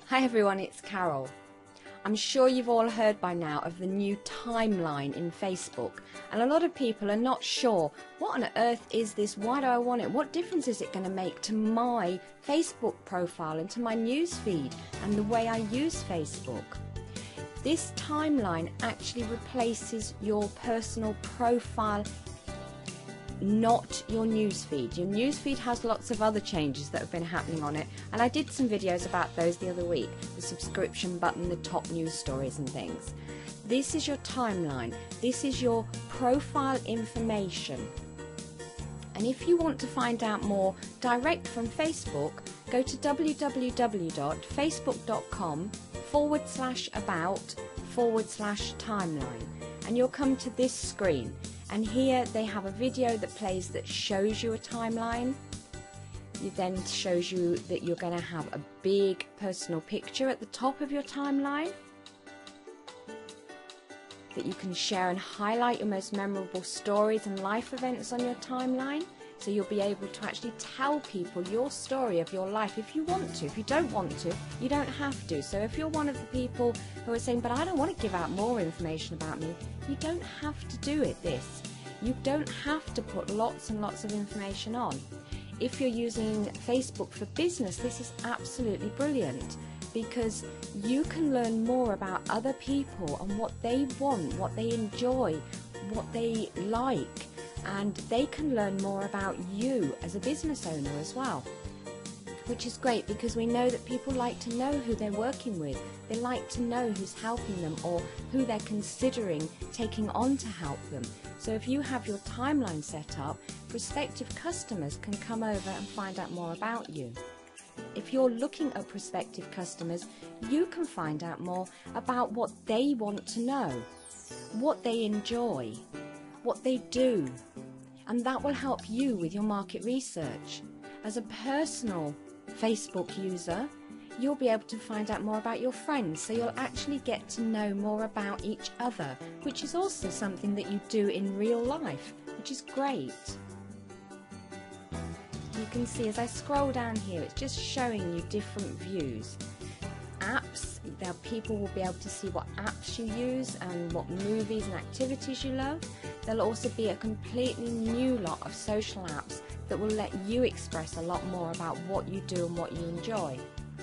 Hi everyone, it's Carol. I'm sure you've all heard by now of the new timeline in Facebook, and a lot of people are not sure, what on earth is this, why do I want it, what difference is it going to make to my Facebook profile and to my newsfeed and the way I use Facebook. This timeline actually replaces your personal profile, not your newsfeed. Your newsfeed has lots of other changes that have been happening on it, and I did some videos about those the other week, the subscription button, the top news stories and things. This is your timeline, this is your profile information, and if you want to find out more direct from Facebook, go to www.facebook.com/about/timeline, and you'll come to this screen. And here they have a video that plays that shows you a timeline. It then shows you that you're going to have a big personal picture at the top of your timeline that you can share and highlight your most memorable stories and life events on your timeline. So you'll be able to actually tell people your story of your life if you want to. If you don't want to, you don't have to. So if you're one of the people who are saying, but I don't want to give out more information about me, you don't have to do it this. You don't have to put lots and lots of information on. If you're using Facebook for business, this is absolutely brilliant, because you can learn more about other people and what they want, what they enjoy, what they like, and they can learn more about you as a business owner as well, which is great because we know that people like to know who they're working with. They like to know who's helping them or who they're considering taking on to help them. So if you have your timeline set up, prospective customers can come over and find out more about you. If you're looking at prospective customers, you can find out more about what they want to know, what they enjoy, what they do, and that will help you with your market research. As a personal Facebook user, you'll be able to find out more about your friends, so you'll actually get to know more about each other, which is also something that you do in real life, which is great. You can see as I scroll down here, it's just showing you different views. Apps, people will be able to see what apps you use and what movies and activities you love. There'll also be a completely new lot of social apps that will let you express a lot more about what you do and what you enjoy.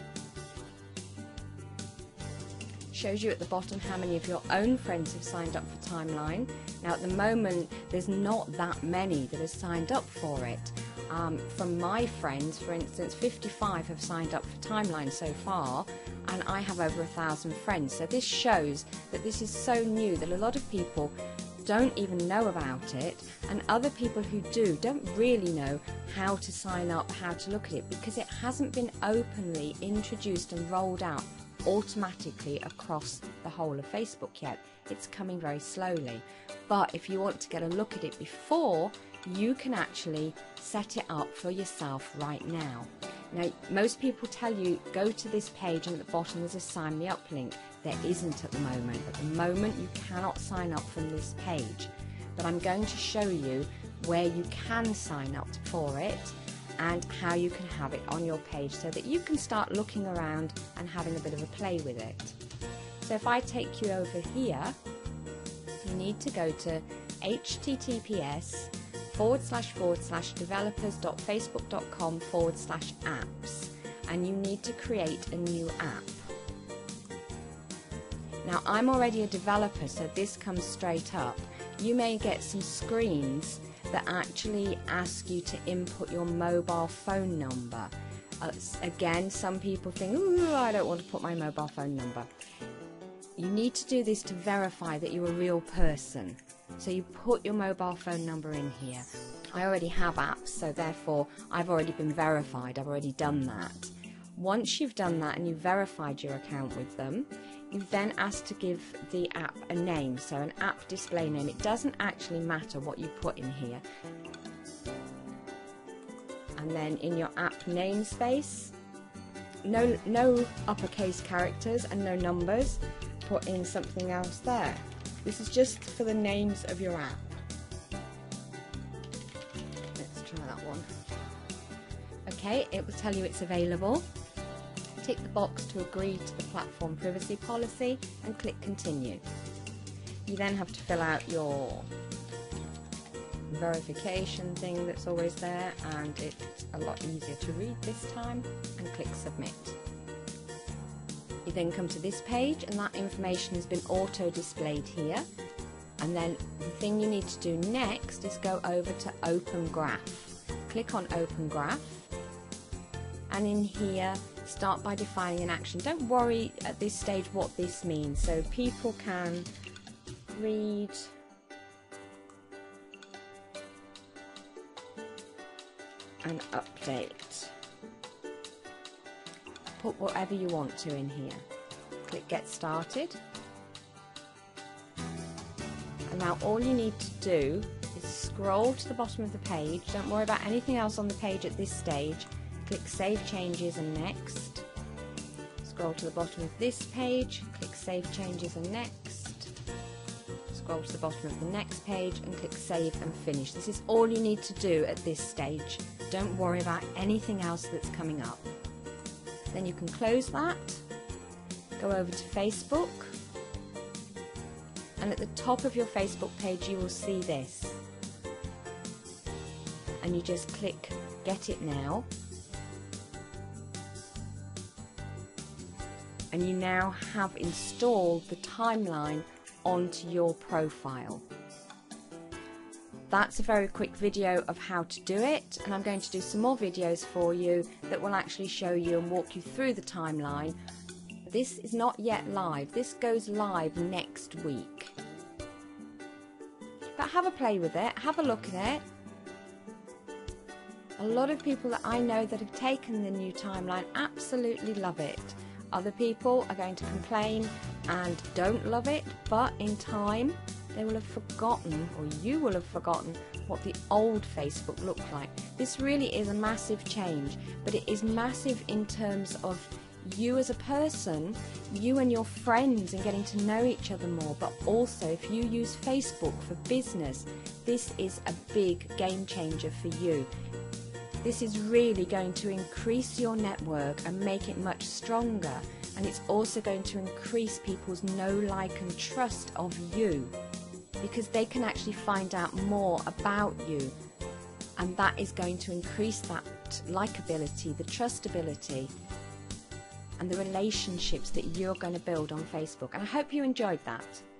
Shows you at the bottom how many of your own friends have signed up for Timeline. Now at the moment there's not that many that have signed up for it. From my friends, for instance, 55 have signed up for Timeline so far, and I have over 1,000 friends. So this shows that this is so new that a lot of people don't even know about it, and other people who do don't really know how to sign up, how to look at it, because it hasn't been openly introduced and rolled out automatically across the whole of Facebook yet. It's coming very slowly, but if you want to get a look at it before, you can actually set it up for yourself right now. Now, most people tell you go to this page and at the bottom there's a sign me up link. There isn't at the moment. At the moment you cannot sign up from this page, but I'm going to show you where you can sign up for it and how you can have it on your page so that you can start looking around and having a bit of a play with it. So if I take you over here, you need to go to https://developers.facebook.com/apps, and you need to create a new app. Now I'm already a developer, so this comes straight up. You may get some screens that actually ask you to input your mobile phone number. Again, some people think, ooh, I don't want to put my mobile phone number. You need to do this to verify that you're a real person. So you put your mobile phone number in here. I already have apps, so therefore I've already been verified. I've already done that. Once you've done that and you've verified your account with them, you're then asked to give the app a name, so an app display name. It doesn't actually matter what you put in here. And then in your app namespace, no uppercase characters and no numbers, put in something else there. This is just for the names of your app. Let's try that one. Okay, it will tell you it's available. Tick the box to agree to the platform privacy policy and click continue. You then have to fill out your verification thing that's always there, and it's a lot easier to read this time, and click submit. You then come to this page and that information has been auto displayed here, and then the thing you need to do next is go over to Open Graph. Click on Open Graph, and in here start by defining an action. Don't worry at this stage what this means, so people can read and update. Put whatever you want to in here. Click Get Started. And now all you need to do is scroll to the bottom of the page. Don't worry about anything else on the page at this stage. Click Save Changes and Next. Scroll to the bottom of this page. Click Save Changes and Next. Scroll to the bottom of the next page and click Save and Finish. This is all you need to do at this stage. Don't worry about anything else that's coming up. Then you can close that, go over to Facebook, and at the top of your Facebook page you will see this. And you just click Get It Now. And you now have installed the timeline onto your profile. That's a very quick video of how to do it, and I'm going to do some more videos for you that will actually show you and walk you through the timeline. This is not yet live. This goes live next week. But have a play with it, have a look at it. A lot of people that I know that have taken the new timeline absolutely love it. Other people are going to complain and don't love it, but in time they will have forgotten, or you will have forgotten, what the old Facebook looked like. This really is a massive change, but it is massive in terms of you as a person, you and your friends, and getting to know each other more. But also, if you use Facebook for business, this is a big game changer for you. This is really going to increase your network and make it much stronger, and it's also going to increase people's know, like and trust of you, because they can actually find out more about you, and that is going to increase that likability, the trustability, and the relationships that you're going to build on Facebook. And I hope you enjoyed that.